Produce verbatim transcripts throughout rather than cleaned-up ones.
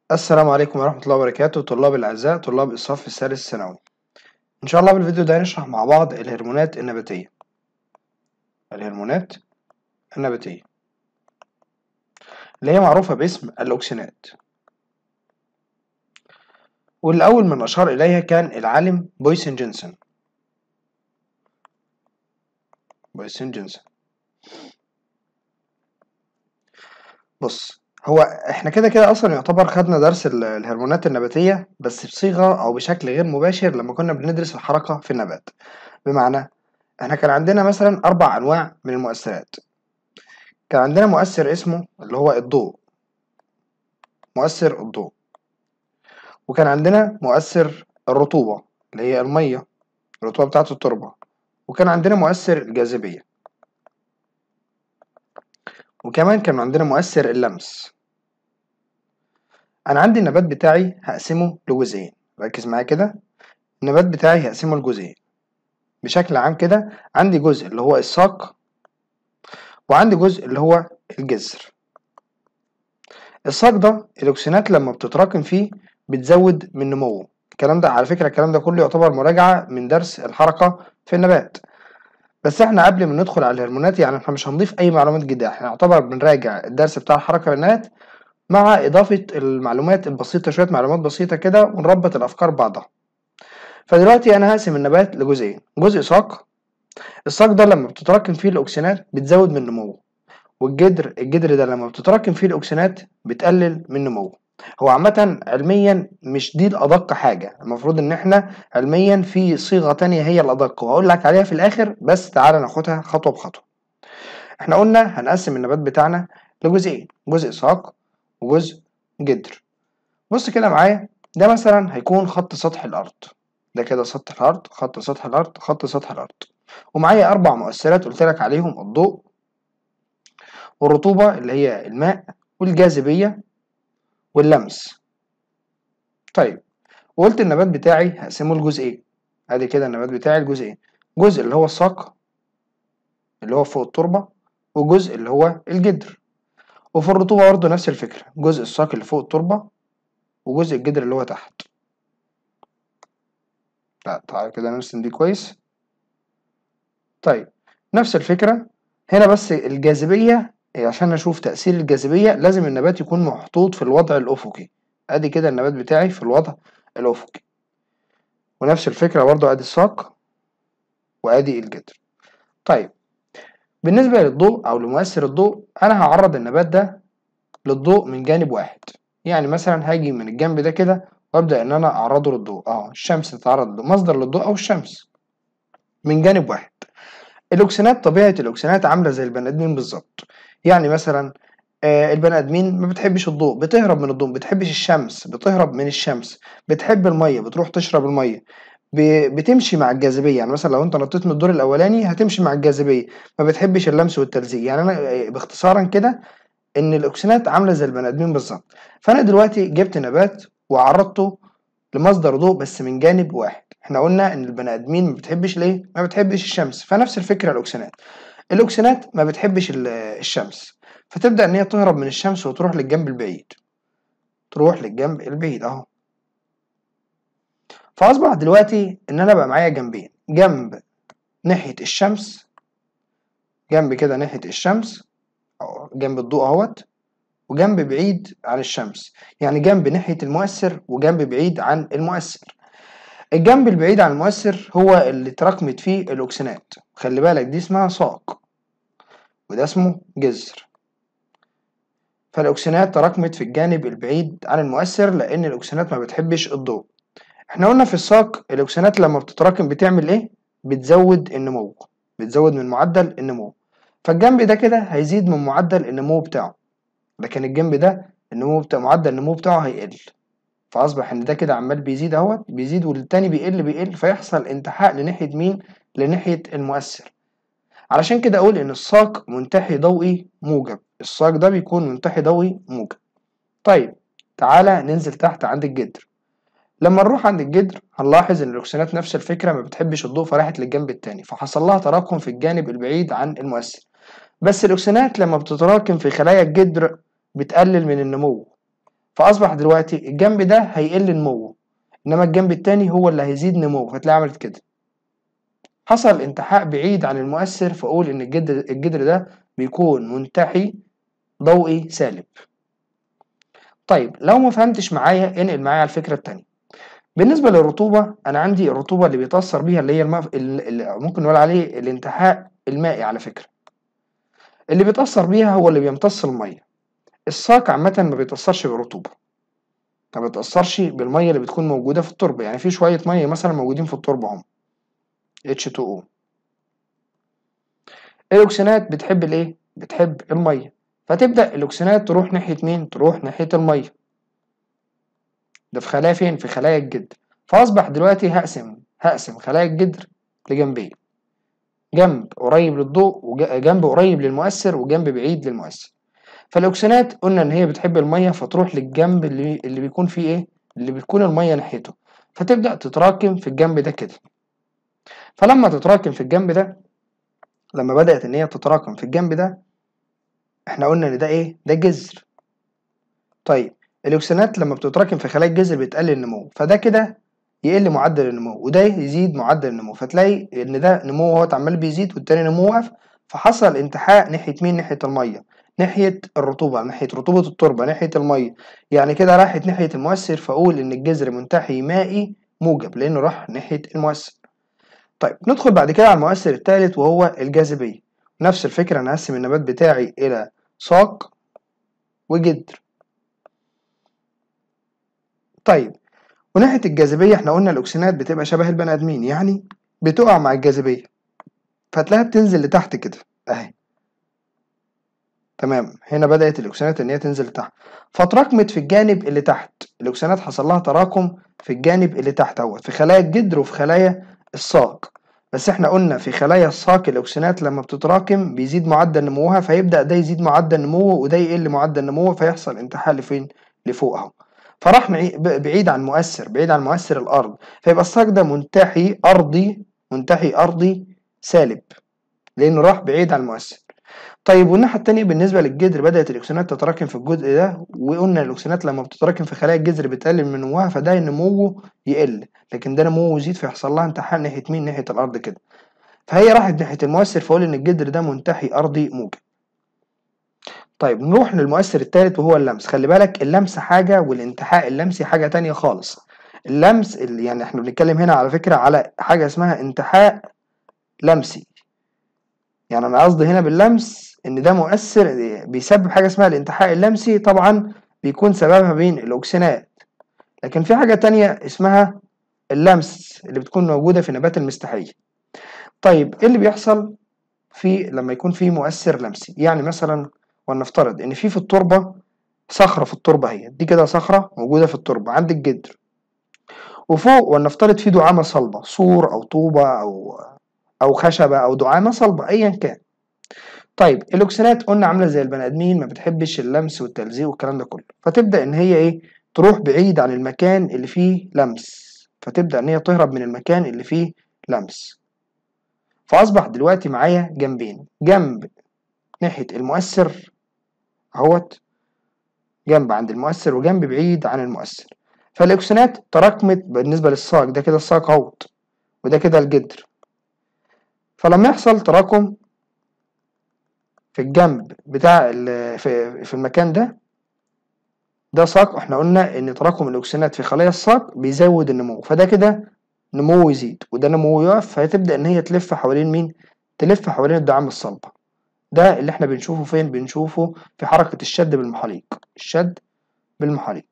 السلام عليكم ورحمة الله وبركاته، طلاب الأعزاء طلاب الصف الثالث الثانوي. إن شاء الله بالفيديو ده هنشرح مع بعض الهرمونات النباتية. الهرمونات النباتية اللي هي معروفة باسم الأوكسينات، والأول من أشار إليها كان العالم بويسن جينسون. بويسن جينسون بص، هو احنا كده كده اصلا يعتبر خدنا درس ال- الهرمونات النباتية بس بصيغة او بشكل غير مباشر لما كنا بندرس الحركة في النبات. بمعنى احنا كان عندنا مثلا اربع انواع من المؤثرات. كان عندنا مؤثر اسمه اللي هو الضوء، مؤثر الضوء. وكان عندنا مؤثر الرطوبة اللي هي المية، الرطوبة بتاعة التربة. وكان عندنا مؤثر الجاذبية، وكمان كان عندنا مؤثر اللمس. أنا عندي النبات بتاعي هقسمه لجزئين، ركز معايا كده. النبات بتاعي هقسمه لجزئين بشكل عام كده. عندي جزء اللي هو الساق، وعندي جزء اللي هو الجذر. الساق ده الأكسينات لما بتتراكم فيه بتزود من نموه. الكلام ده على فكرة الكلام ده كله يعتبر مراجعة من درس الحركة في النبات. بس احنا قبل ما ندخل على الهرمونات يعني احنا مش هنضيف اي معلومات جديدة، احنا نعتبر بنراجع الدرس بتاع الحركة والنبات مع اضافة المعلومات البسيطة، شوية معلومات بسيطة كده، ونربط الافكار ببعضها. فدلوقتي انا هقسم النبات لجزئين، جزء ساق. الساق ده لما بتتراكم فيه الاكسينات بتزود من نموه، والجدر الجدر ده لما بتتراكم فيه الاكسينات بتقلل من نموه. هو عامة علميا مش دي الأدق حاجة، المفروض إن إحنا علميا في صيغة تانية هي الأدق، وهقول لك عليها في الآخر، بس تعالى ناخدها خطوة بخطوة. إحنا قلنا هنقسم النبات بتاعنا لجزئين، جزء ساق وجزء جدر. بص كده معايا، ده مثلا هيكون خط سطح الأرض، ده كده سطح الأرض، خط سطح الأرض، خط سطح الأرض. ومعايا أربع مؤثرات قلت لك عليهم: الضوء، والرطوبة اللي هي الماء، والجاذبية، واللمس. طيب، وقلت النبات بتاعي هقسمه لجزئين. ادي كده النبات بتاعي لجزئين، جزء اللي هو الساق اللي هو فوق التربة، وجزء اللي هو الجدر. وفي الرطوبة برضه نفس الفكرة، جزء الساق اللي فوق التربة وجزء الجدر اللي هو تحت. لا تعالى كده نرسم دي كويس. طيب نفس الفكرة هنا، بس الجاذبية عشان اشوف تأثير الجاذبية لازم النبات يكون محطوط في الوضع الأفقي. ادي كده النبات بتاعي في الوضع الأفقي، ونفس الفكرة برضه ادي الساق وادي الجدر. طيب بالنسبة للضوء أو لمؤثر الضوء، أنا هعرض النبات ده للضوء من جانب واحد. يعني مثلا هاجي من الجنب ده كده وأبدأ إن أنا أعرضه للضوء، أه الشمس تتعرض لمصدر للضوء أو الشمس من جانب واحد. الأكسنات، طبيعة الأكسنات عاملة زي البني آدمين بالظبط. يعني مثلا آه البني آدمين ما بتحبش الضوء، بتهرب من الضوء، ما بتحبش الشمس، بتهرب من الشمس. بتحب المية، بتروح تشرب المية. بتمشي مع الجاذبية، يعني مثلا لو انت نطيت من الدور الاولاني هتمشي مع الجاذبية. ما بتحبش اللمس والتلزيق. يعني انا باختصارا كده ان الاكسنات عاملة زي البني ادمين بالظبط. فانا دلوقتي جبت نبات وعرضته لمصدر ضوء بس من جانب واحد. احنا قلنا ان البني ادمين ما بتحبش ليه؟ ما بتحبش الشمس. فنفس الفكرة الاكسنات، الاكسنات ما بتحبش الشمس، فتبدأ ان هي تهرب من الشمس وتروح للجنب البعيد، تروح للجنب البعيد اهو. فاصبح دلوقتي ان انا بقى معايا جنبين، جنب ناحية الشمس، جنب كده ناحية الشمس أو جنب الضوء اهوت، وجنب بعيد عن الشمس. يعني جنب ناحية المؤثر وجنب بعيد عن المؤثر. الجنب البعيد عن المؤثر هو اللي اتراكمت فيه الأكسنات، خلي بالك دي اسمها ساق وده اسمه جذر. فالأكسنات تراكمت في الجانب البعيد عن المؤثر لأن الأكسنات ما بتحبش الضوء. احنا قلنا في الساق الأكسنات لما بتتراكم بتعمل ايه؟ بتزود النمو، بتزود من معدل النمو. فالجنب ده كده هيزيد من معدل النمو بتاعه، لكن الجنب ده النمو بتاع معدل النمو بتاعه هيقل. فأصبح إن ده كده عمال بيزيد أهوت، بيزيد والتاني بيقل بيقل، فيحصل انتحاء لناحية مين؟ لناحية المؤثر. علشان كده أقول إن الساق منتحي ضوئي موجب، الساق ده بيكون منتحي ضوئي موجب. طيب تعالى ننزل تحت عند الجدر. لما نروح عند الجدر هنلاحظ ان الاكسنات نفس الفكره، ما بتحبش الضوء فراحت للجنب التاني، فحصل لها تراكم في الجانب البعيد عن المؤثر. بس الاكسنات لما بتتراكم في خلايا الجدر بتقلل من النمو، فاصبح دلوقتي الجنب ده هيقل نموه، انما الجنب التاني هو اللي هيزيد نموه، فتلاقي عملت كده. حصل انتحاء بعيد عن المؤثر، فاقول ان الجدر الجدر ده بيكون منتحي ضوئي سالب. طيب لو ما فهمتش معايا انقل معايا على الفكره التانيه. بالنسبه للرطوبه، انا عندي الرطوبه اللي بيتاثر بيها اللي هي المف... اللي ممكن نقول عليه الانتحاء المائي على فكره. اللي بيتاثر بيها هو اللي بيمتص الميه. الساق عامه ما بيتاثرش بالرطوبه، ما بيتاثرش بالميه اللي بتكون موجوده في التربه. يعني في شويه ميه مثلا موجودين في التربه هم اتش تو او. الاكسنات بتحب الايه؟ بتحب الميه، فتبدا الاكسنات تروح ناحيه مين؟ تروح ناحيه الميه. ده في خلايا فين؟ في خلايا الجدر. فاصبح دلوقتي هقسم هقسم خلايا الجدر لجنبين، جنب قريب للضوء وجنب قريب للمؤثر وجنب بعيد للمؤثر. فالاكسنات قلنا ان هي بتحب الميه، فتروح للجنب اللي اللي بيكون فيه ايه؟ اللي بتكون الميه ناحيته، فتبدا تتراكم في الجنب ده كده. فلما تتراكم في الجنب ده، لما بدات ان هي تتراكم في الجنب ده، احنا قلنا ان ده ايه؟ ده جذر. طيب الاكسنات لما بتتراكم في خلايا الجذر بتقلل النمو، فده كده يقل معدل النمو وده يزيد معدل النمو، فتلاقي ان ده نموه هو عمال بيزيد والتاني نموه واقف. فحصل انتحاء ناحيه مين؟ ناحيه الميه، ناحيه الرطوبه، ناحيه رطوبه التربه، ناحيه الميه. يعني كده راحت ناحيه المؤثر، فاقول ان الجذر منتحي مائي موجب لانه راح ناحيه المؤثر. طيب ندخل بعد كده على المؤثر الثالث وهو الجاذبيه. نفس الفكره، انا هقسم النبات بتاعي الى ساق وجدر. طيب وناحية الجاذبية احنا قلنا الأكسنات بتبقى شبه البني آدمين، يعني بتقع مع الجاذبية، فتلاقيها بتنزل لتحت كده أهي. تمام، هنا بدأت الأكسنات إن هي تنزل لتحت، فتراكمت في الجانب اللي تحت. الأكسنات حصل لها تراكم في الجانب اللي تحت اهوت، في خلايا الجدر وفي خلايا الساق. بس احنا قلنا في خلايا الساق الأكسنات لما بتتراكم بيزيد معدل نموها، فيبدأ ده يزيد معدل نموه وده يقل معدل نموه، فيحصل انتحاء لفين؟ لفوق اهو. فراح بعيد عن مؤثر، بعيد عن مؤثر الأرض، فيبقى الساق ده منتحي أرضي، منتحي أرضي سالب لأنه راح بعيد عن المؤثر. طيب والناحية التانية بالنسبة للجذر، بدأت الأكسنات تتراكم في الجزء ده، وقلنا الأكسنات لما بتتراكم في خلايا الجذر بتقلل من نموها، فده نموه يقل، لكن ده نموه يزيد، فيحصل لها انتحاء ناحية مين؟ ناحية الأرض كده. فهي راحت ناحية المؤثر، فأقول إن الجذر ده منتحي أرضي موجب. طيب نروح للمؤثر الثالث وهو اللمس. خلي بالك اللمس حاجة والانتحاء اللمسي حاجة تانية خالص. اللمس يعني احنا بنتكلم هنا على فكرة على حاجة اسمها انتحاء لمسي. يعني انا قصدي هنا باللمس ان ده مؤثر بيسبب حاجة اسمها الانتحاء اللمسي، طبعا بيكون سببها بين الاكسنات. لكن في حاجة تانية اسمها اللمس اللي بتكون موجودة في نبات المستحية. طيب ايه اللي بيحصل في لما يكون في مؤثر لمسي؟ يعني مثلا ولنفترض ان في في التربة صخرة، في التربة هي دي كده صخرة موجودة في التربة عند الجدر، وفوق ولنفترض في دعامة صلبة، سور أو طوبة أو أو خشبة أو دعامة صلبة أيا كان. طيب الأكسنات قلنا عاملة زي البني آدمين، ما بتحبش اللمس والتلزيق والكلام ده كله، فتبدأ إن هي إيه؟ تروح بعيد عن المكان اللي فيه لمس، فتبدأ إن هي تهرب من المكان اللي فيه لمس. فأصبح دلوقتي معايا جنبين، جنب ناحية المؤثر اهوت، جنب عند المؤثر وجنب بعيد عن المؤثر. فالأكسنات تراكمت بالنسبة للساق، ده كده الساق اهوت وده كده الجدر. فلما يحصل تراكم في الجنب بتاع في في المكان ده، ده ساق. احنا قلنا ان تراكم الاكسنات في خلايا الساق بيزود النمو، فده كده نمو يزيد وده نمو يقف، فهتبدأ ان هي تلف حوالين مين؟ تلف حوالين الدعامة الصلبة. ده اللي احنا بنشوفه فين؟ بنشوفه في حركة الشد بالمحاليق، الشد بالمحاليق.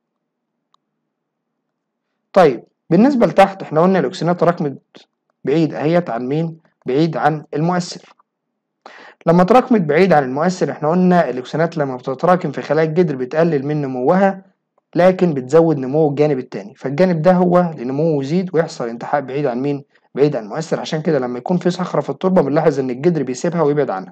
طيب بالنسبة لتحت احنا قلنا الاكسنات تراكمت بعيد اهيت عن مين؟ بعيد عن المؤثر. لما تراكمت بعيد عن المؤثر احنا قلنا الاكسنات لما بتتراكم في خلايا الجدر بتقلل من نموها، لكن بتزود نمو الجانب التاني، فالجانب ده هو اللي نموه يزيد ويحصل انتحاء بعيد عن مين؟ بعيد عن المؤثر. عشان كده لما يكون في صخرة في التربة بنلاحظ ان الجدر بيسيبها ويبعد عنها.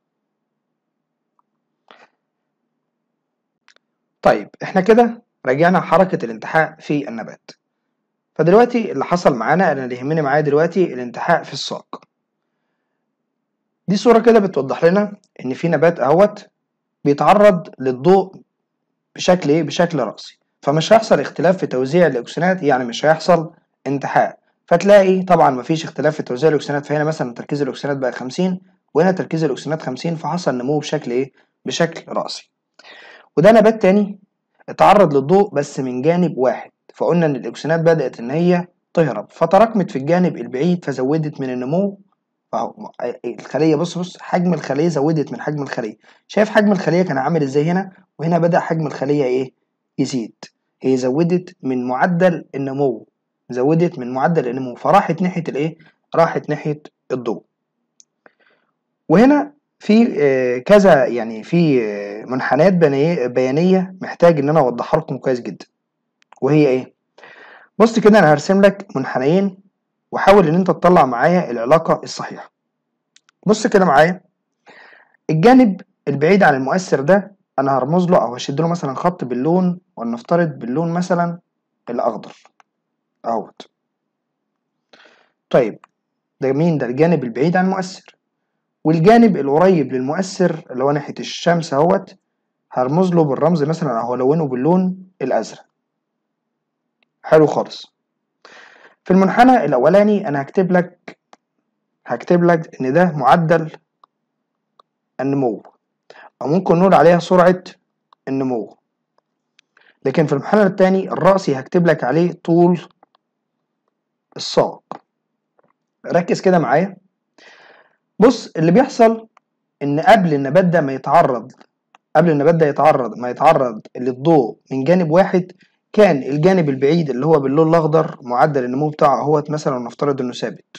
طيب احنا كده راجعنا حركة الانتحاء في النبات. فدلوقتي اللي حصل معانا، انا اللي يهمني معايا دلوقتي الانتحاء في الساق. دي صورة كده بتوضح لنا ان في نبات اهوت بيتعرض للضوء بشكل ايه؟ بشكل رأسي، فمش هيحصل اختلاف في توزيع الاكسجينات، يعني مش هيحصل انتحاء. فتلاقي طبعا مفيش اختلاف في توزيع الاكسجينات، فهنا مثلا تركيز الاكسجينات بقى خمسين وهنا تركيز الاكسجينات خمسين، فحصل نمو بشكل ايه؟ بشكل رأسي. وده نبات تاني اتعرض للضوء بس من جانب واحد، فقلنا ان الاكسجينات بدأت ان هي تهرب فتراكمت في الجانب البعيد فزودت من النمو. فهو الخليه، بص بص حجم الخليه زودت من حجم الخليه. شايف حجم الخليه كان عامل ازاي هنا؟ وهنا بدأ حجم الخليه ايه؟ يزيد. هي زودت من معدل النمو، زودت من معدل النمو فراحت ناحيه الايه؟ راحت ناحيه الضوء. وهنا في آه، كذا يعني في آه، منحنيات بيانيه بيانيه محتاج ان انا اوضحها لكم كويس جدا. وهي ايه؟ بص كده انا هرسم لك منحنيين وحاول ان انت تطلع معايا العلاقه الصحيحه. بص كده معايا، الجانب البعيد عن المؤثر ده انا هرمز له او هشد له مثلا خط باللون، ولنفترض باللون مثلا الاخضر اهوت. طيب ده مين؟ ده الجانب البعيد عن المؤثر. والجانب القريب للمؤثر اللي هو ناحيه الشمس اهوت هرمز له بالرمز مثلا او هلونه باللون الازرق. حلو خالص. في المنحنى الاولاني انا هكتب لك هكتب لك ان ده معدل النمو، او ممكن نقول عليها سرعه النمو. لكن في المنحنى الثاني الرأسي هكتب لك عليه طول الساق. ركز كده معايا. بص اللي بيحصل ان قبل النبات ده ما يتعرض قبل النبات ده يتعرض ما يتعرض للضوء من جانب واحد، كان الجانب البعيد اللي هو باللون الاخضر معدل النمو بتاعه اهوت مثلا ونفترض انه ثابت،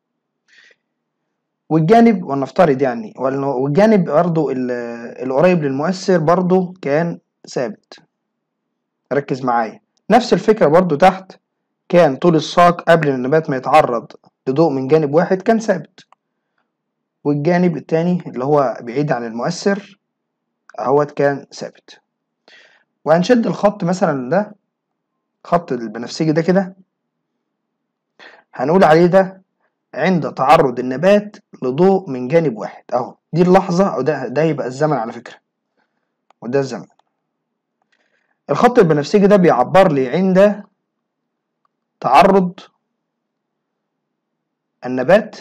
والجانب ولنفترض يعني والجانب برضه القريب للمؤثر برضه كان ثابت. ركز معايا. نفس الفكرة برضه تحت، كان طول الساق قبل النبات ما يتعرض لضوء من جانب واحد كان ثابت، والجانب التاني اللي هو بعيد عن المؤثر اهوت كان ثابت. وهنشد الخط مثلا ده، خط البنفسجي ده كده، هنقول عليه ده عند تعرض النبات لضوء من جانب واحد اهو. دي اللحظة، او ده ده يبقى الزمن على فكرة، وده الزمن. الخط البنفسجي ده بيعبر لي عند تعرض النبات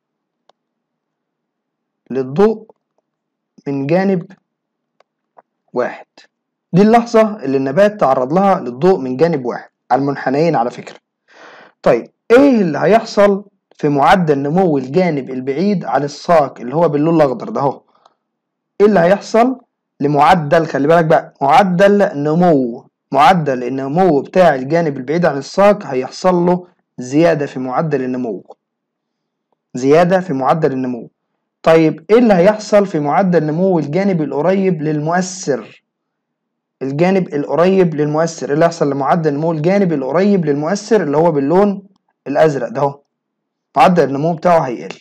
للضوء من جانب واحد. دي اللحظة اللي النبات تعرض لها للضوء من جانب واحد على المنحنيين على فكرة. طيب ايه اللي هيحصل في معدل نمو الجانب البعيد عن الساق اللي هو باللون الاخضر ده اهو؟ ايه اللي هيحصل لمعدل، خلي بالك بقى، معدل نمو معدل النمو بتاع الجانب البعيد عن الساق هيحصل له زيادة في معدل النمو، زيادة في معدل النمو. طيب ايه اللي هيحصل في معدل نمو الجانب القريب للمؤثر؟ الجانب القريب للمؤثر ايه اللي هيحصل لمعدل نمو الجانب القريب للمؤثر اللي هو باللون الازرق ده اهو؟ معدل النمو بتاعه هيقل،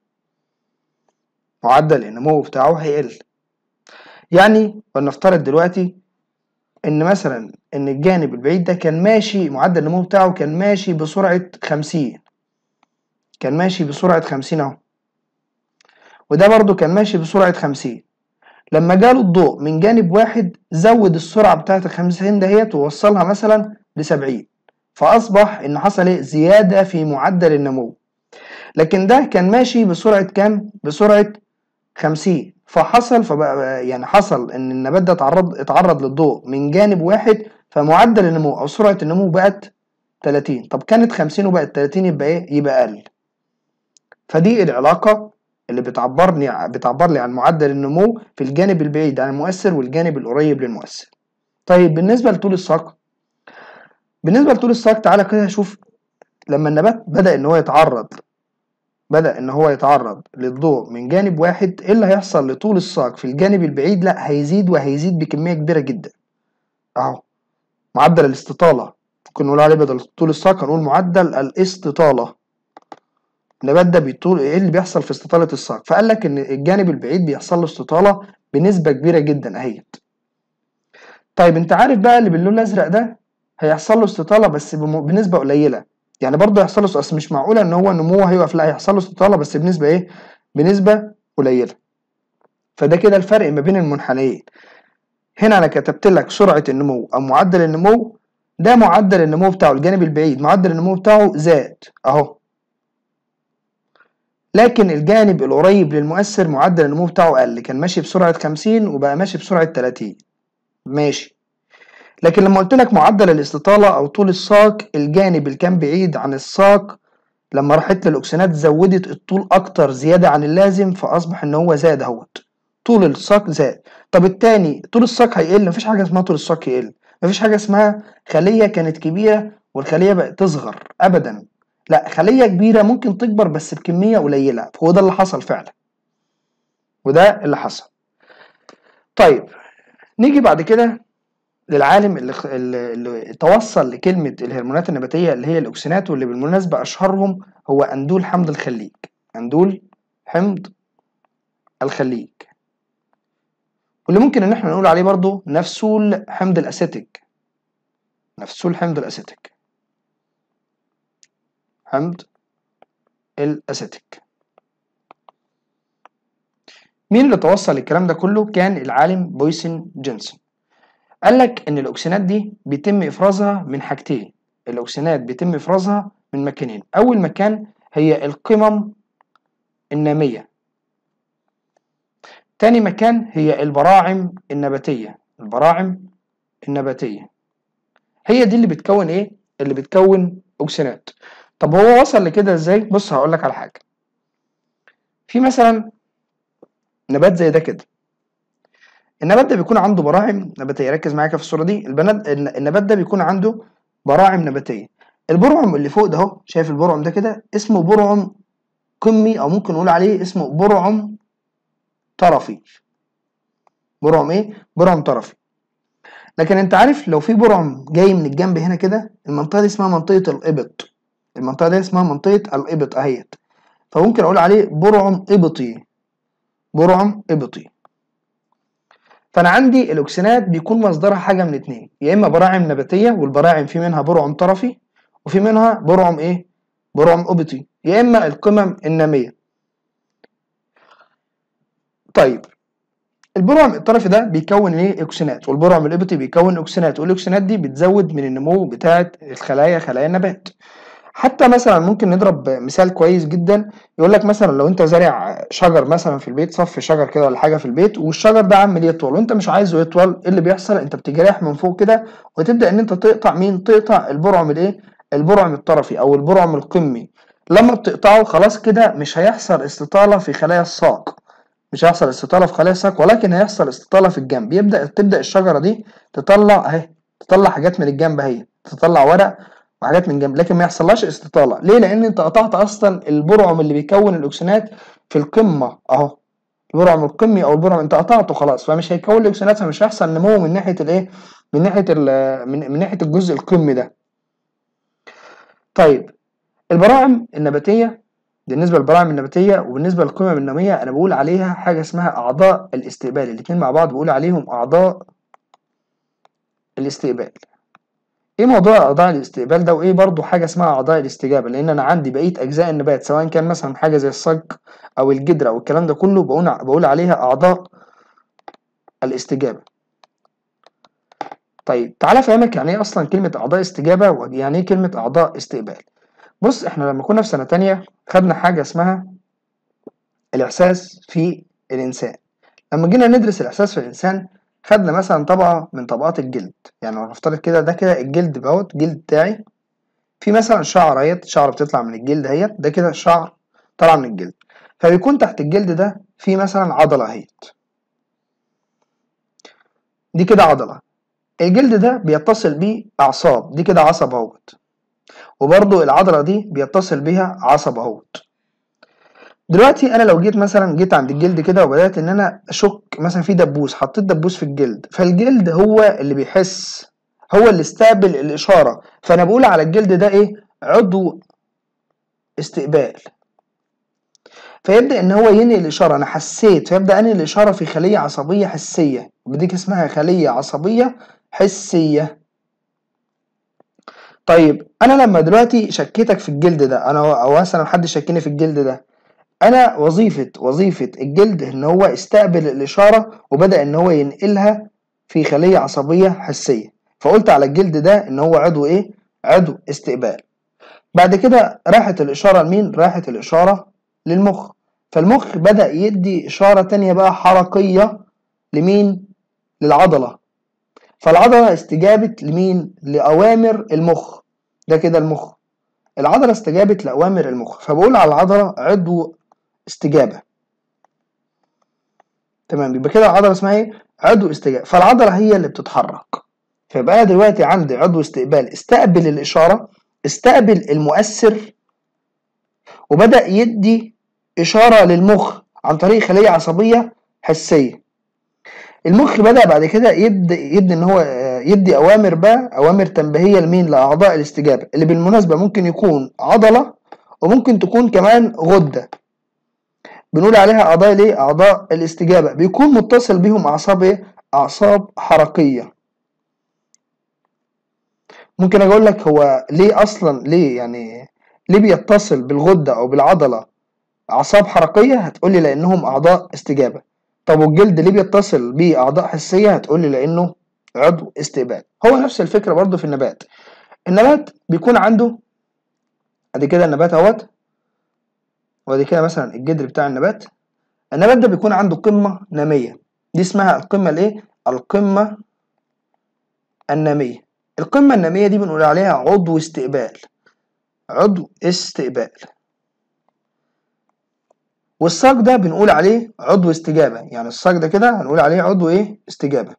معدل النمو بتاعه هيقل. يعني ولنفترض دلوقتي ان مثلا ان الجانب البعيد ده كان ماشي معدل النمو بتاعه كان ماشي بسرعة خمسين، كان ماشي بسرعة خمسين اهو، وده برضو كان ماشي بسرعة خمسين. لما جاله الضوء من جانب واحد زود السرعة بتاعت الخمسين دهيت ووصلها مثلا لسبعين، فأصبح إن حصل إيه؟ زيادة في معدل النمو. لكن ده كان ماشي بسرعة كام؟ بسرعة خمسين، فحصل فبقى يعني حصل إن النبات ده اتعرض اتعرض للضوء من جانب واحد، فمعدل النمو أو سرعة النمو بقت تلاتين. طب كانت خمسين وبقت تلاتين، يبقى إيه؟ يبقى أقل. فدي العلاقة اللي بتعبرني بتعبر لي عن معدل النمو في الجانب البعيد عن المؤثر والجانب القريب للمؤثر. طيب بالنسبة لطول الساق، بالنسبة لطول الساق تعالى كده شوف. لما النبات بدأ ان هو يتعرض بدأ ان هو يتعرض للضوء من جانب واحد، ايه اللي هيحصل لطول الساق في الجانب البعيد؟ لا هيزيد، وهيزيد بكمية كبيرة جدا اهو. معدل الاستطالة ممكن نقول عليه بدل طول الساق هنقول معدل الاستطالة. النبات ده بيطول، ايه اللي بيحصل في استطالة الساق؟ فقال لك ان الجانب البعيد بيحصل له استطالة بنسبة كبيرة جدا اهيت. طيب انت عارف بقى اللي باللون الازرق ده هيحصل له استطالة بس بنسبة قليلة، يعني برضه هيحصل له، اصل مش معقولة ان هو نموه هيقف، لا هيحصل له استطالة بس بنسبة ايه؟ بنسبة قليلة. فده كده الفرق ما بين المنحنيين. هنا انا كتبت لك سرعة النمو او معدل النمو، ده معدل النمو بتاعه الجانب البعيد معدل النمو بتاعه زاد اهو، لكن الجانب القريب للمؤثر معدل النمو بتاعه قل، كان ماشي بسرعة خمسين وبقى ماشي بسرعة تلاتين. ماشي. لكن لما قلت لك معدل الاستطالة او طول الساق، الجانب اللي كان بعيد عن الساق لما راحت للاكسنات زودت الطول اكتر زيادة عن اللازم، فاصبح ان هو زاد اهوت، طول الساق زاد. طب التاني طول الساق هيقل؟ مفيش حاجة اسمها طول الساق يقل، مفيش حاجة اسمها خلية كانت كبيرة والخلية بقت تصغر ابدا، لا، خلية كبيرة ممكن تكبر بس بكمية قليلة، هو ده اللي حصل فعلا، وده اللي حصل. طيب نيجي بعد كده للعالم اللي, اللي توصل لكلمة الهرمونات النباتية اللي هي الأكسينات، واللي بالمناسبة أشهرهم هو أندول حمض الخليج. أندول حمض الخليج، واللي ممكن إن احنا نقول عليه برضو نفسول حمض الأسيتيك. نفسول حمض الأسيتيك، حمض الأسيتيك. مين اللي توصل للكلام ده كله؟ كان العالم بويسن جينسون. قال لك ان الاكسينات دي بيتم افرازها من حاجتين، الاكسينات بيتم افرازها من مكانين، اول مكان هي القمم النامية، تاني مكان هي البراعم النباتية. البراعم النباتية هي دي اللي بتكون ايه؟ اللي بتكون اكسينات. طب هو وصل لكده ازاي؟ بص هقول لك على حاجة. في مثلا نبات زي ده كده، النبات ده بيكون عنده براعم نباتية، ركز معايا في الصورة دي، البنات النبات ده بيكون عنده براعم نباتية. البرعم اللي فوق ده اهو، شايف البرعم ده كده اسمه برعم قمي، او ممكن نقول عليه اسمه برعم طرفي. برعم ايه؟ برعم طرفي. لكن انت عارف لو في برعم جاي من الجنب هنا كده، المنطقة دي اسمها منطقة الإبط، المنطقة دي اسمها منطقة الإبط اهيت، فممكن اقول عليه برعم إبطي، برعم إبطي. فانا عندي الاكسينات بيكون مصدرها حاجه من اتنين، يا اما براعم نباتيه، والبراعم في منها برعم طرفي وفي منها برعم ايه؟ برعم ابطي، يا اما القمم الناميه. طيب البرعم الطرفي ده بيكون ايه؟ اكسينات، والبرعم الابطي بيكون اكسينات، والاكسينات دي بتزود من النمو بتاعه الخلايا، خلايا النبات. حتى مثلا ممكن نضرب مثال كويس جدا، يقول لك مثلا لو انت زارع شجر مثلا في البيت، صف شجر كده ولا حاجه في البيت، والشجر ده عمال يطول وانت مش عايزه يطول، ايه اللي بيحصل؟ انت بتجرح من فوق كده وتبدا ان انت تقطع مين؟ تقطع البرعم الايه؟ البرعم الطرفي او البرعم القمي. لما بتقطعه خلاص كده مش هيحصل استطاله في خلايا الساق، مش هيحصل استطاله في خلايا الساق، ولكن هيحصل استطاله في الجنب. يبدا تبدا الشجره دي تطلع اهي، تطلع حاجات من الجنب اهي، تطلع ورق وحاجات من جنب، لكن ما يحصلهاش استطاله. ليه؟ لان انت قطعت اصلا البرعم اللي بيكون الاكسينات في القمه اهو، البرعم القمي او البرعم انت قطعته خلاص، فمش هيكون الاكسينات، فمش هيحصل نمو من ناحيه الايه؟ من ناحيه من, من ناحيه الجزء القمي ده. طيب البراعم النباتيه، بالنسبه للبراعم النباتيه وبالنسبه للقمم الناميه، انا بقول عليها حاجه اسمها اعضاء الاستقبال، الاثنين مع بعض بقول عليهم اعضاء الاستقبال. ايه موضوع اعضاء الاستقبال ده؟ وايه برضو حاجه اسمها اعضاء الاستجابه؟ لان انا عندي بقيه اجزاء النبات سواء كان مثلا حاجه زي الصك او الجدر او الكلام ده كله، بقول بقول عليها اعضاء الاستجابه. طيب تعالى افهمك يعني ايه اصلا كلمه اعضاء استجابه، ويعني ايه كلمه اعضاء استقبال. بص احنا لما كنا في سنه تانية خدنا حاجه اسمها الاحساس في الانسان. لما جينا ندرس الاحساس في الانسان خدنا مثلا طبقه من طبقات الجلد، يعني لو نفترض كده ده كده الجلد دوت جلد بتاعي، في مثلا شعر اهيت، شعر بتطلع من الجلد اهيت، ده كده شعر طالع من الجلد، فبيكون تحت الجلد ده في مثلا عضله اهيت، دي كده عضله، الجلد ده بيتصل بيه اعصاب، دي كده عصب اهوت، وبرضو العضله دي بيتصل بيها عصب اهوت. دلوقتي انا لو جيت مثلا جيت عند الجلد كده وبدات ان انا اشك مثلا في دبوس، حطيت دبوس في الجلد، فالجلد هو اللي بيحس، هو اللي استقبل الاشاره، فانا بقول على الجلد ده ايه؟ عضو استقبال. فيبدا ان هو ينقل الاشاره، انا حسيت، فيبدا انقل الاشاره في خليه عصبيه حسيه، بديك اسمها خليه عصبيه حسيه. طيب انا لما دلوقتي شكيتك في الجلد ده، انا او مثلا حد شكني في الجلد ده، انا وظيفه وظيفه الجلد ان هو استقبل الاشاره وبدا ان هو ينقلها في خلية عصبية حسية، فقلت على الجلد ده ان هو عضو ايه؟ عضو استقبال. بعد كده راحت الاشارة لمين؟ راحت الاشارة للمخ، فالمخ بدأ يدي اشارة تانية بقى حركية لمين؟ للعضلة، فالعضلة استجابت لمين؟ لأوامر المخ. ده كده المخ، العضلة استجابت لأوامر المخ، فبقول على العضلة عضو استجابة. تمام، يبقى كده العضلة اسمها ايه؟ عضو استجابة، فالعضلة هي اللي بتتحرك. فيبقى أنا دلوقتي عندي عضو استقبال استقبل الإشارة، استقبل المؤثر، وبدأ يدي إشارة للمخ عن طريق خلية عصبية حسية. المخ بدأ بعد كده يبدأ يدي ان هو يدي اوامر بقى، اوامر تنبيهية لمين؟ لاعضاء الاستجابة، اللي بالمناسبة ممكن يكون عضلة وممكن تكون كمان غدة، بنقول عليها اعضاء ليه؟ اعضاء الاستجابة، بيكون متصل بيهم اعصاب ايه؟ اعصاب حركية. ممكن اقول لك هو ليه اصلا، ليه يعني ليه بيتصل بالغدة او بالعضلة اعصاب حركية؟ هتقولي لانهم اعضاء استجابة. طب والجلد ليه بيتصل بيه اعضاء حسية؟ هتقولي لانه عضو استقبال. هو نفس الفكرة برضو في النبات. النبات بيكون عنده ادي كده النبات اهوت، وادي كده مثلا الجدر بتاع النبات. النبات ده بيكون عنده قمة نامية، دي اسمها القمة الايه؟ القمة النامية. القمة النامية دي بنقول عليها عضو استقبال، عضو استقبال. والساق ده بنقول عليه عضو استجابة، يعني الساق ده كده هنقول عليه عضو ايه؟ استجابة.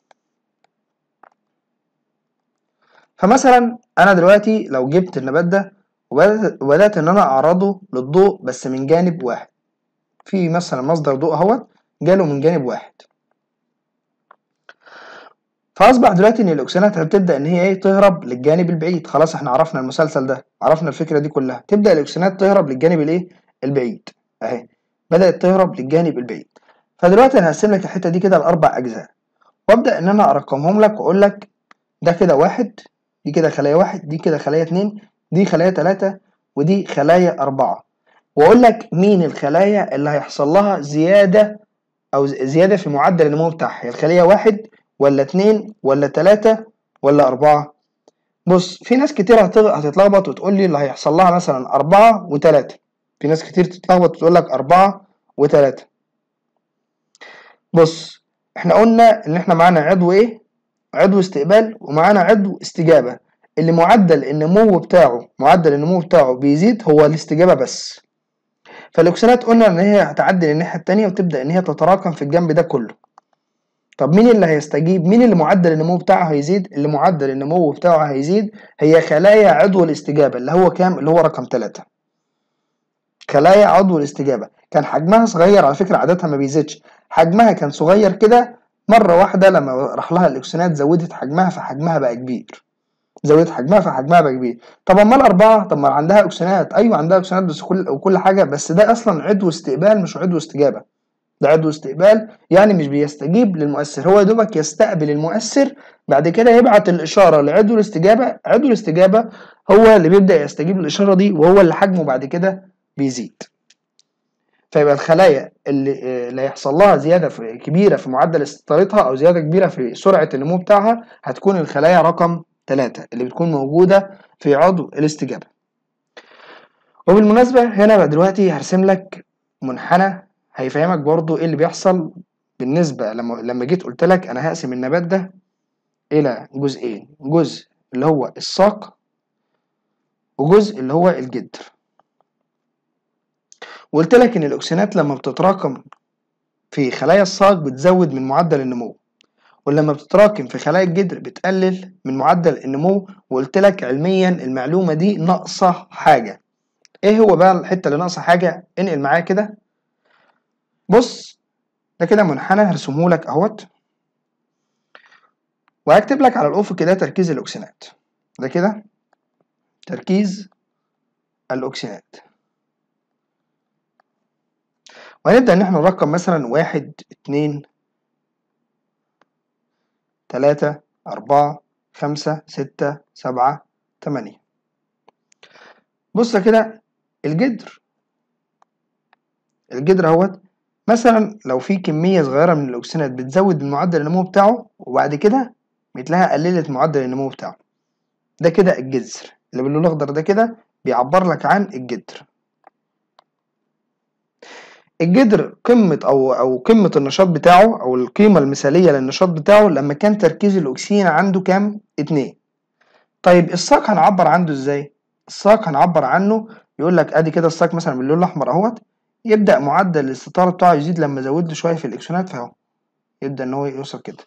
فمثلا انا دلوقتي لو جبت النبات ده وبدأت, وبدأت ان انا اعرضه للضوء بس من جانب واحد، في مثلا مصدر ضوء اهوت جاله من جانب واحد، فاصبح دلوقتي ان الاكسجينات هتبدا ان هي ايه؟ تهرب للجانب البعيد. خلاص احنا عرفنا المسلسل ده، عرفنا الفكره دي كلها. تبدا الاكسجينات تهرب للجانب الايه؟ البعيد اهي، بدات تهرب للجانب البعيد. فدلوقتي انا هقسم لك الحته دي كده لاربع اجزاء، وابدا ان انا ارقمهم لك واقول لك ده كده واحد، دي كده خلايا واحد، دي كده خلايا اتنين، دي خلايا تلاتة، ودي خلايا أربعة، وأقول لك مين الخلايا اللي هيحصل لها زيادة أو زيادة في معدل النمو بتاعها، الخلية واحد ولا اتنين ولا تلاتة ولا أربعة. بص، في ناس كتير هتتلخبط وتقول لي اللي هيحصل لها مثلا أربعة وتلاتة، في ناس كتير تتلخبط وتقول لك أربعة وتلاتة. بص، احنا قلنا إن احنا معانا عضو إيه؟ عضو استقبال، ومعانا عضو استجابة. اللي معدل النمو بتاعه معدل النمو بتاعه بيزيد هو الاستجابة بس. فالاكسونات قلنا ان هي هتعدي للناحية التانية وتبدأ ان هي تتراكم في الجنب ده كله. طب مين اللي هيستجيب؟ مين اللي معدل النمو بتاعه هيزيد؟ اللي معدل النمو بتاعه هيزيد هي خلايا عضو الاستجابة، اللي هو كام؟ اللي هو رقم ثلاثة. خلايا عضو الاستجابة كان حجمها صغير، على فكرة عادتها ما بيزيدش، حجمها كان صغير كده، مرة واحدة لما راح لها الاكسونات زودت حجمها فحجمها بقى كبير، زودت حجمها فحجمها بقى كبير. طب امال اربعه؟ طب ما عندها اوكسجينات، ايوه عندها اوكسجينات بس كل وكل حاجه، بس ده اصلا عضو استقبال مش عضو استجابه. ده عضو استقبال يعني مش بيستجيب للمؤثر، هو يا دوبك يستقبل المؤثر، بعد كده يبعت الاشاره لعضو الاستجابه، عضو الاستجابه هو اللي بيبدا يستجيب للاشاره دي، وهو اللي حجمه بعد كده بيزيد. فيبقى الخلايا اللي اللي هيحصل لها زياده في كبيره في معدل استطالتها او زياده كبيره في سرعه النمو بتاعها هتكون الخلايا رقم ثلاثة اللي بتكون موجوده في عضو الاستجابه. وبالمناسبه هنا بقى دلوقتي هرسم لك منحنى هيفهمك برضو ايه اللي بيحصل. بالنسبه لما لما جيت قلت لك انا هقسم النبات ده الى جزئين، جزء اللي هو الساق وجزء اللي هو الجدر، وقلت لك ان الاكسينات لما بتتراكم في خلايا الساق بتزود من معدل النمو، ولما بتتراكم في خلايا الجدر بتقلل من معدل النمو. وقلت لك علميا المعلومة دي ناقصة حاجة. ايه هو بقى الحتة اللي ناقصة حاجة؟ انقل معايا كده. بص، ده كده منحنى هرسمه لك اهوت، وهكتب لك على الافق كده تركيز الاكسينات. ده كده تركيز الاكسينات، وهنبدأ ان احنا نرقم مثلا واحد اتنين تلاتة أربعة خمسة ستة سبعة تمانية. بص كده الجدر، الجدر اهوت مثلا لو في كمية صغيرة من الأكسجينات بتزود معدل النمو بتاعه وبعد كده بتلاقيها قللت معدل النمو بتاعه، ده كده الجذر اللي باللون الأخضر ده كده بيعبر لك عن الجذر. الجذر قمة أو أو قمة النشاط بتاعه أو القيمة المثالية للنشاط بتاعه لما كان تركيز الأكسجين عنده كام؟ اتنين. طيب الساق هنعبر عنه ازاي؟ الساق هنعبر عنه يقول لك ادي كده الساق مثلا باللون الاحمر اهوت، يبدا معدل الاستطاله بتاعه يزيد لما ازود له شويه في الاكسونات، فاهو يبدا ان هو يوصل كده.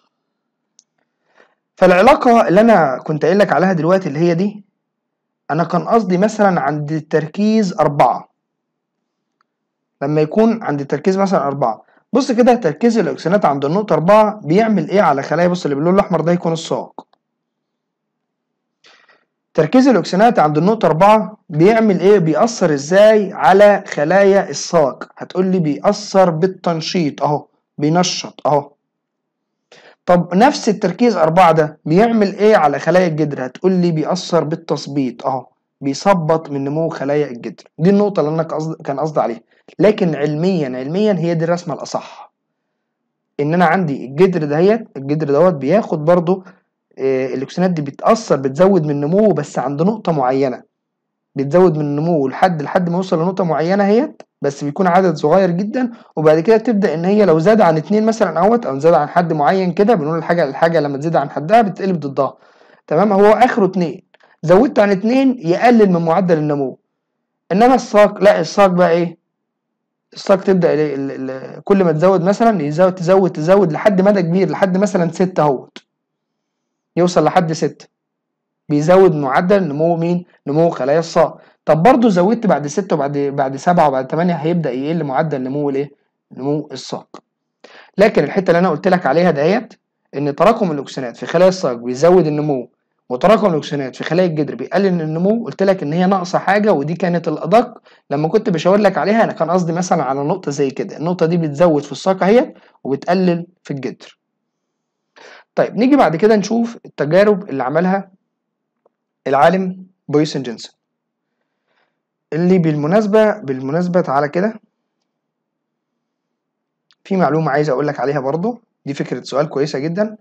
فالعلاقه اللي انا كنت قايل لك عليها دلوقتي اللي هي دي، انا كان قصدي مثلا عند التركيز أربعة، لما يكون عند التركيز مثلا أربعة، بص كده تركيز الاكسونات عند النقطه أربعة بيعمل ايه على خلايا، بص اللي باللون الاحمر ده يكون الساق. تركيز الأكسجينات عند النقطة أربعة بيعمل إيه؟ بيأثر إزاي على خلايا الساق؟ هتقول لي بيأثر بالتنشيط أهو، بينشط أهو. طب نفس التركيز أربعة ده بيعمل إيه على خلايا الجدر؟ هتقول لي بيأثر بالتثبيط أهو، بيثبط من نمو خلايا الجدر. دي النقطة اللي أنا قصد... كان قصدي عليها، لكن علميا علميا هي دي الرسمة الأصح. إن أنا عندي الجدر دهيت، الجدر دوت بياخد برضه الاكسجينات دي بتأثر بتزود من نموه بس عند نقطة معينة، بتزود من نموه لحد لحد ما يوصل لنقطة معينة اهيت، بس بيكون عدد صغير جدا، وبعد كده بتبدأ ان هي لو زاد عن اتنين مثلا اهوت او زاد عن حد معين كده، بنقول الحاجة الحاجة لما تزيد عن حدها بتقلب ضدها. تمام، هو اخره اتنين، زودت عن اتنين يقلل من معدل النمو. انما الساق لا، الساق بقى ايه؟ الساق تبدأ ال ال ال كل ما تزود مثلا يزود تزود تزود لحد مدى كبير، لحد مثلا ستة اهوت، يوصل لحد ستة، بيزود معدل نمو مين؟ نمو خلايا الساق. طب برضو زودت بعد ستة وبعد بعد سبعة وبعد تمانية هيبدأ يقل معدل نمو الايه؟ نمو الساق. لكن الحتة اللي انا قلت لك عليها ديت ان تراكم الاكسجينات في خلايا الساق بيزود النمو، وتراكم الاكسجينات في خلايا الجدر بيقلل النمو، قلت لك ان هي ناقصة حاجة، ودي كانت الادق لما كنت بشاور لك عليها. انا كان قصدي مثلا على نقطة زي كده، النقطة دي بتزود في الساق اهي وبتقلل في الجدر. طيب نيجي بعد كده نشوف التجارب اللي عملها العالم بويسن جينسون، اللي بالمناسبة بالمناسبة تعالى كده في معلومة عايز أقول لك عليها برضو، دي فكرة سؤال كويسة جدا.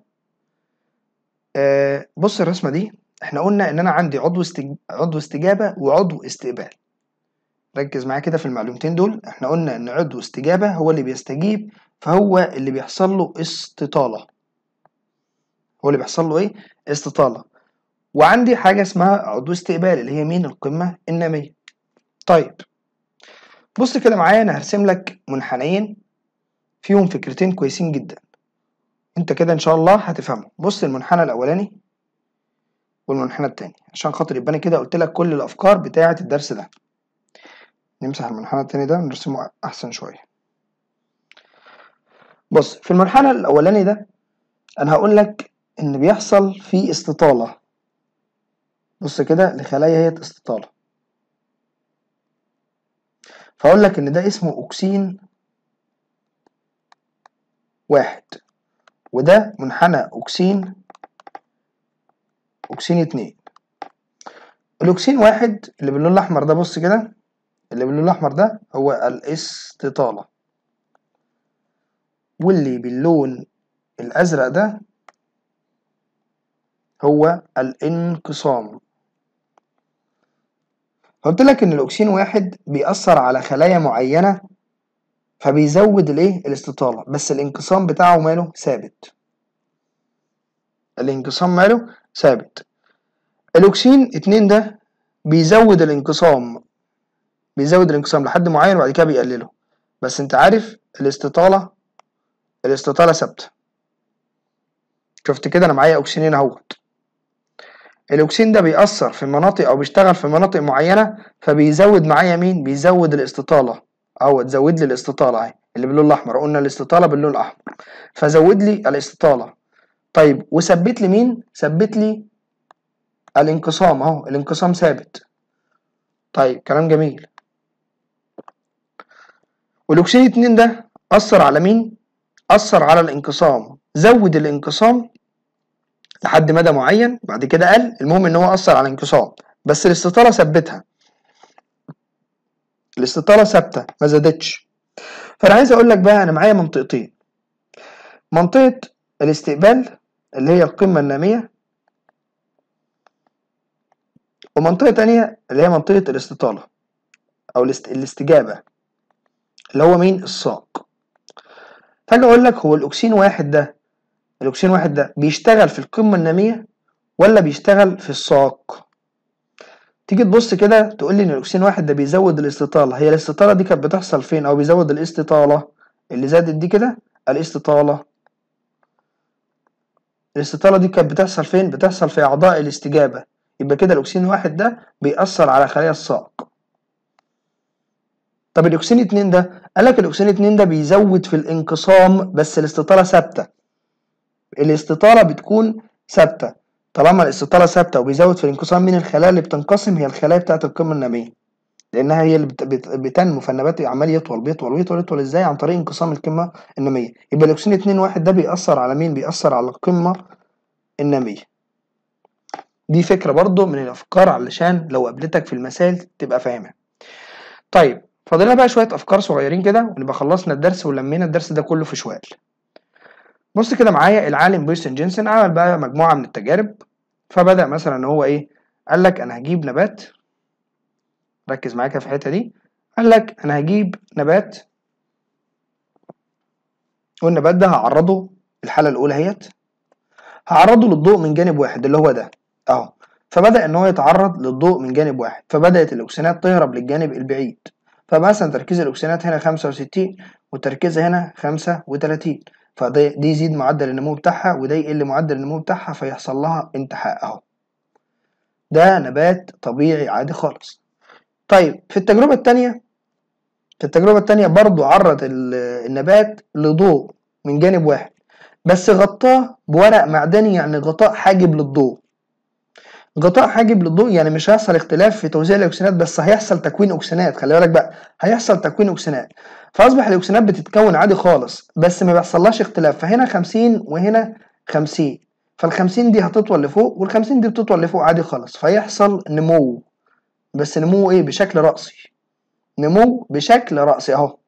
آه بص الرسمة دي، احنا قلنا إن أنا عندي عضو استج... عضو استجابة وعضو استقبال. ركز معايا كده في المعلومتين دول. احنا قلنا إن عضو استجابة هو اللي بيستجيب، فهو اللي بيحصل له استطالة، هو اللي بيحصل له إيه؟ استطالة. وعندي حاجة اسمها عضو استقبال اللي هي مين؟ القمة النامية. طيب بص كده معايا، أنا هرسم لك منحنيين فيهم فكرتين كويسين جدا، انت كده ان شاء الله هتفهمه. بص المنحنى الاولاني والمنحنى التاني عشان خاطر يبقى انا كده قلت لك كل الافكار بتاعه الدرس ده. نمسح المنحنى التاني ده ونرسمه احسن شويه. بص في المنحنى الاولاني ده انا هقول لك ان بيحصل فيه استطاله، بص كده لخلايا هي استطاله، فاقول لك ان ده اسمه اكسين واحد، وده منحنى اكسين اكسين اتنين. الاكسين واحد اللي باللون الاحمر ده، بص كده اللي باللون الاحمر ده هو الاستطاله، واللي باللون الازرق ده هو الانقسام. قلت لك ان الاكسين واحد بيأثر على خلايا معينة فبيزود الايه؟ الاستطالة، بس الانقسام بتاعه ماله؟ ثابت. الانقسام ماله؟ ثابت. الاكسين اتنين ده بيزود الانقسام، بيزود الانقسام لحد معين وبعد كده بيقلله، بس انت عارف الاستطالة، الاستطالة ثابتة. شفت كده انا معايا اكسينين اهوت، الاكسين ده بيأثر في مناطق او بيشتغل في مناطق معينة فبيزود معايا مين؟ بيزود الاستطالة، اهو تزود لي الاستطالة اهي اللي باللون الاحمر، قلنا الاستطالة باللون الاحمر، فزود لي الاستطالة. طيب وثبت لي مين؟ ثبت لي الانقسام اهو، الانقسام ثابت. طيب كلام جميل. والاكسين اتنين ده اثر على مين؟ اثر على الانقسام، زود الانقسام لحد مدى معين بعد كده قل، المهم ان هو اثر على الانقسام بس الاستطالة ثبتها، الاستطالة ثابتة ما زادتش. فانا عايز اقول لك بقى انا معايا منطقتين، منطقه الاستقبال اللي هي القمه الناميه، ومنطقه تانية اللي هي منطقه الاستطاله او الاست... الاستجابه اللي هو مين؟ الساق. فاجي اقول لك هو الاكسين واحد ده الاكسين واحد ده بيشتغل في القمه الناميه ولا بيشتغل في الساق؟ تيجي تبص كده تقول لي ان الاكسين واحد ده بيزود الاستطاله. هي الاستطاله دي كانت بتحصل فين؟ او بيزود الاستطاله اللي زادت دي كده، الاستطاله الاستطاله دي كانت بتحصل فين؟ بتحصل في اعضاء الاستجابه. يبقى كده الاكسين واحد ده بيأثر على خلايا الساق. طب الاكسين اتنين ده قال لك الاكسين اتنين ده بيزود في الانقسام بس الاستطاله ثابته. الاستطاله بتكون ثابته. طالما الاستطاله ثابته وبيزود في الانقسام، من الخلايا اللي بتنقسم هي الخلايا بتاعه القمه الناميه، لانها هي اللي بت- بت- بتنمو. فالنبات عمال يطول بيطول ويطول يطول ازاي؟ عن طريق انقسام القمه الناميه. يبقى الاكسين اتنين واحد ده بيأثر على مين؟ بيأثر على القمه الناميه. دي فكره برضو من الافكار علشان لو قابلتك في المسائل تبقى فاهمها. طيب فاضلنا بقى شويه افكار صغيرين كده ونبقى خلصنا الدرس ولمينا الدرس ده كله في شوال. بص كده معايا، العالم بويسن جينسن عمل بقى مجموعه من التجارب. فبدأ مثلا ان هو ايه؟ قال لك انا هجيب نبات، ركز معايا كده في الحته دي. قال لك انا هجيب نبات، والنبات ده هعرضه الحاله الاولى اهيت، هعرضه للضوء من جانب واحد اللي هو ده اهو. فبدأ ان هو يتعرض للضوء من جانب واحد، فبدأت الاكسينات تهرب للجانب البعيد. فمثلا تركيز الاكسينات هنا خمسة وستين وتركيزها هنا خمسة وتلاتين، فدي دي يزيد معدل النمو بتاعها وده يقل معدل النمو بتاعها، فيحصل لها انتحاء اهو. ده نبات طبيعي عادي خالص. طيب في التجربة التانية في التجربة التانية برضو عرض النبات لضوء من جانب واحد، بس غطاه بورق معدني، يعني غطاء حاجب للضوء. غطاء حاجب للضوء يعني مش هيحصل اختلاف في توزيع الاكسينات، بس هيحصل تكوين اكسينات. خلي بالك بقى، هيحصل تكوين اكسينات. فاصبح الاكسينات بتتكون عادي خالص بس ما بيحصلهاش اختلاف. فهنا خمسين وهنا خمسين، فالخمسين دي هتطول لفوق والخمسين دي بتطول لفوق عادي خالص، فيحصل نمو. بس نمو ايه؟ بشكل رأسي. نمو بشكل رأسي اهو.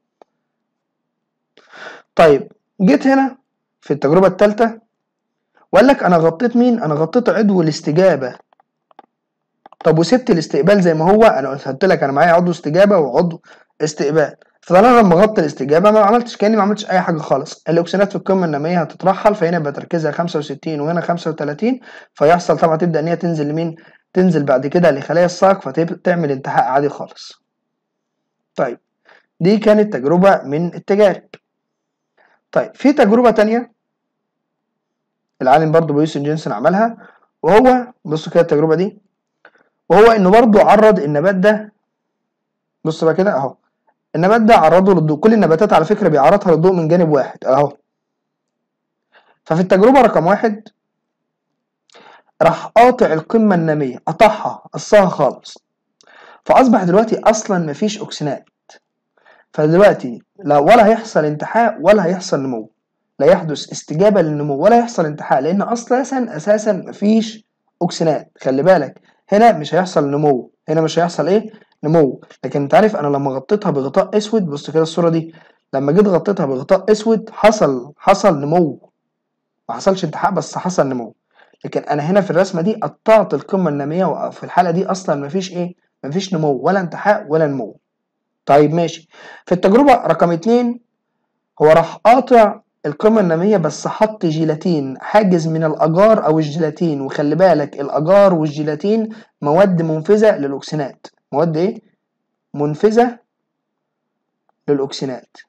طيب جيت هنا في التجربة الثالثة وقال لك انا غطيت مين؟ انا غطيت عضو الاستجابة. طب وسبت الاستقبال زي ما هو؟ انا قلت لك انا معايا عضو استجابة وعضو استقبال. فانا لما غطي الاستجابة ما عملتش كأني ما عملتش اي حاجة خالص. الاكسينات في القمة النامية هتترحل، فهنا يبقى تركيزها خمسة وستين وهنا خمسة وتلاتين، فيحصل طبعا تبدأ ان هي تنزل لمين؟ تنزل بعد كده لخلايا الساق، فتعمل انتحاء عادي خالص. طيب دي كانت تجربة من التجارب. طيب في تجربة تانية العالم برضو بويسن جينسن عملها، وهو بصوا كده التجربة دي، وهو انه برضو عرض النبات ده. بص بقى كده اهو، النبات ده عرضه للضوء. كل النباتات على فكرة بيعرضها للضوء من جانب واحد اهو. ففي التجربة رقم واحد راح قاطع القمة النامية، قطعها قصها خالص، فأصبح دلوقتي أصلا مفيش أكسنات. فدلوقتي لا ولا هيحصل انتحاء ولا هيحصل نمو، لا يحدث استجابة للنمو ولا يحصل انتحاء، لأن أصلا أساسا مفيش أكسنات. خلي بالك هنا مش هيحصل نمو، هنا مش هيحصل إيه؟ نمو. لكن أنت عارف أنا لما غطيتها بغطاء أسود، بص كده الصورة دي، لما جيت غطيتها بغطاء أسود حصل حصل نمو، ما حصلش انتحاء بس حصل نمو. لكن أنا هنا في الرسمة دي قطعت القمة النامية، وفي الحالة دي أصلا مفيش إيه؟ مفيش نمو ولا انتحاء ولا نمو. طيب ماشي. في التجربة رقم اتنين هو راح قاطع القمة النامية بس حط جيلاتين، حاجز من الأجار أو الجيلاتين. وخلي بالك الأجار والجيلاتين مواد منفذة للأكسنات. مواد إيه؟ منفذة للأكسنات.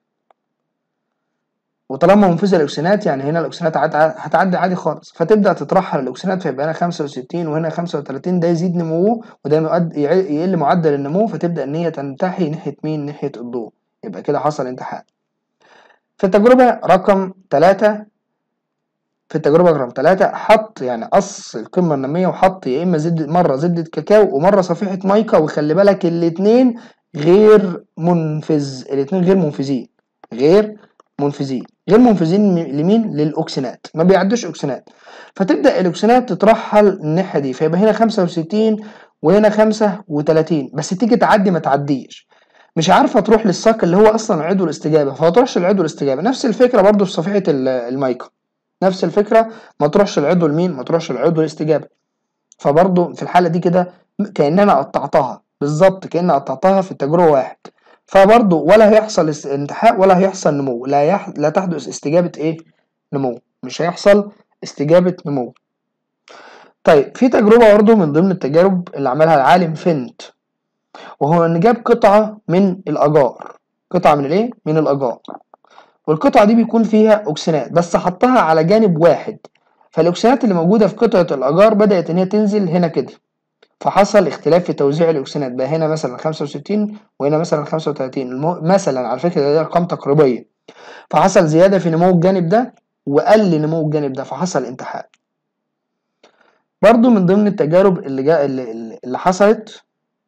وطالما منفذة للأكسنات يعني هنا الأكسنات هتعدي عادي خالص، فتبدأ تترحل الأكسنات، فيبقى هنا خمسة وستين وهنا خمسة وتلاتين. ده يزيد نموه وده يقل معدل النمو، فتبدأ إن هي تنتحي ناحية مين؟ ناحية الضوء. يبقى كده حصل انتحاء. في التجربة رقم ثلاثة في التجربة رقم ثلاثة حط يعني قص القمة النامية، وحط يا إما زبدة، مرة زبدة كاكاو ومرة صفيحة مايكا. وخلي بالك الاتنين غير منفذ، الاتنين غير منفذين غير منفذين غير منفذين لمين؟ للأكسنات، ما بيعدوش أكسنات. فتبدأ الأكسنات تترحل الناحية دي، فيبقى هنا خمسة وستين وهنا خمسة وتلاتين، بس تيجي تعدي ما تعديش. مش عارفه تروح للساق اللي هو اصلا عضو الاستجابه، فما تروحش لعضو الاستجابه. نفس الفكره برضو في صفيحه المايكا، نفس الفكره، ما تروحش لعضو المين، ما تروحش لعضو الاستجابه. فبرضو في الحاله دي كده كأن انا قطعتها بالظبط، كأن قطعتها في التجربه واحد. فبرضو ولا هيحصل انتحاء ولا هيحصل نمو، لا يح... لا تحدث استجابه ايه؟ نمو، مش هيحصل استجابه نمو. طيب في تجربه برضو من ضمن التجارب اللي عملها العالم فينت، وهو ان جاب قطعه من الاجار، قطعه من الايه؟ من الاجار، والقطعه دي بيكون فيها اكسنات بس حطها على جانب واحد، فالاكسنات اللي موجوده في قطعه الاجار بدات ان هي تنزل هنا كده، فحصل اختلاف في توزيع الاكسنات، بقى هنا مثلا خمسة وستين وهنا مثلا خمسة وتلاتين المو... مثلا، على فكره دي ارقام تقريبيه، فحصل زياده في نمو الجانب ده وقل نمو الجانب ده، فحصل انتحاء. برضو من ضمن التجارب اللي جا... اللي, اللي حصلت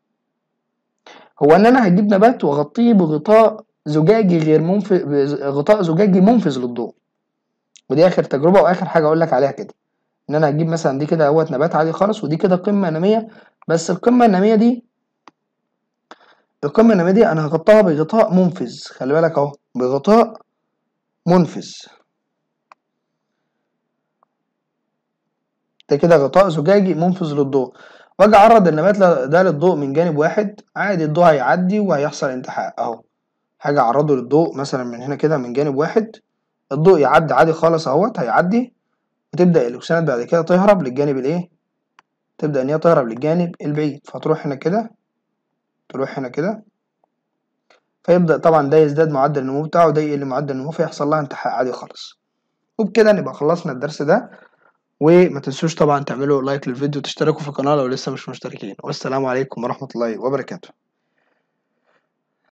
هو ان انا هجيب نبات واغطيه بغطاء زجاجي غير منفذ، غطاء زجاجي منفذ للضوء. ودي اخر تجربه واخر حاجه اقول لك عليها كده، ان انا هجيب مثلا دي كده اهوت نبات عادي خالص، ودي كده قمه ناميه، بس القمه الناميه دي القمه الناميه دي انا هغطاها بغطاء منفذ، خلي بالك اهو، بغطاء منفذ، ده كده غطاء زجاجي منفذ للضوء، واجي اعرض النبات ده للضوء من جانب واحد عادي، الضوء هيعدي وهيحصل انتحاء اهو. حاجه اعرضه للضوء مثلا من هنا كده من جانب واحد، الضوء يعدي عادي خالص اهوت، هيعدي، وتبدا الاكسنات بعد كده تهرب للجانب الايه؟ تبدا ان هي تهرب للجانب البعيد، فتروح هنا كده، تروح هنا كده، فيبدا طبعا ده يزداد معدل النمو بتاعه وده يقل معدل النمو، فيحصل لها انتحاء عادي خالص. وبكده نبقى خلصنا الدرس ده، وما تنسوش طبعا تعملوا لايك للفيديو وتشتركوا في القناه لو لسه مش مشتركين، والسلام عليكم ورحمه الله وبركاته.